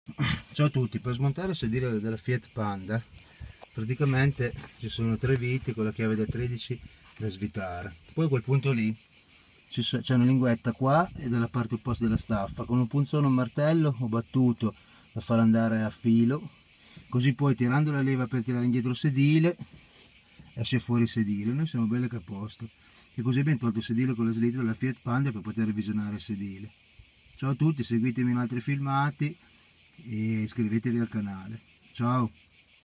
Ciao a tutti, per smontare il sedile della Fiat Panda praticamente ci sono tre viti con la chiave da 13 da svitare. Poi a quel punto lì c'è una linguetta qua e dalla parte opposta della staffa, con un punzone o un martello ho battuto da far andare a filo, così poi tirando la leva per tirare indietro il sedile esce fuori il sedile. Noi siamo belli che a posto, e così abbiamo tolto il sedile con la slitta della Fiat Panda per poter revisionare il sedile. Ciao a tutti, seguitemi in altri filmati e iscrivetevi al canale. Ciao!